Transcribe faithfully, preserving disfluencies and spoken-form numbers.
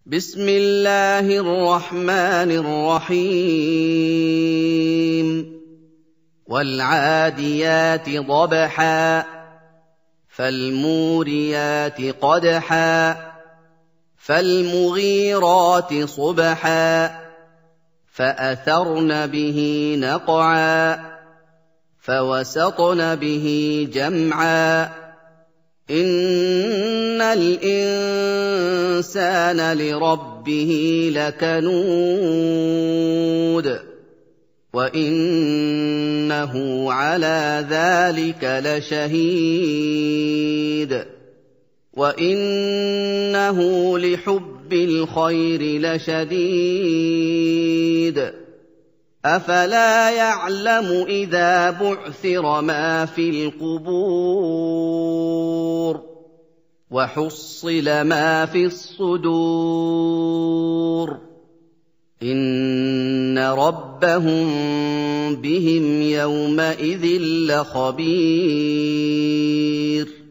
بسم الله الرحمن الرحيم والعاديات ضبحا فالموريات قدحا فالمغيرات صبحا فأثرن به نقعا فوسطن به جمعا إن الإنسان لربه لكنود وإنه على ذلك لشهيد وإنه لحب الخير لشديد أفلا يعلم إذا بعثر ما في القبور وحصل ما في الصدور إن ربهم بهم يومئذ لخبير